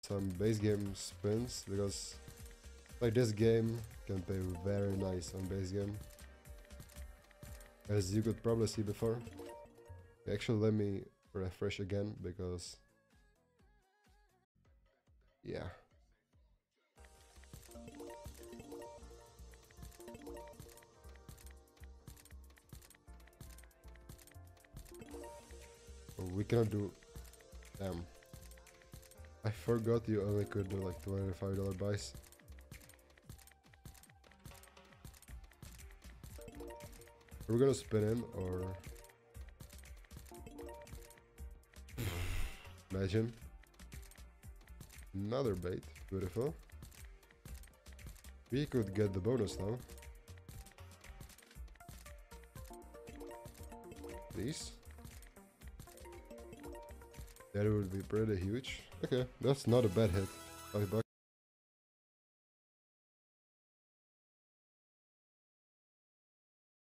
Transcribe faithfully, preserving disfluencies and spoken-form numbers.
some base game spins, because like this game can pay very nice on base game, as you could probably see before. Actually, let me refresh again, because yeah. We cannot do... Damn. I forgot you only could do like twenty-five dollar buys. Are we gonna spin in, or... Imagine. Another bait. Beautiful. We could get the bonus now. Please. That would be pretty huge. Okay, that's not a bad hit. Five bucks.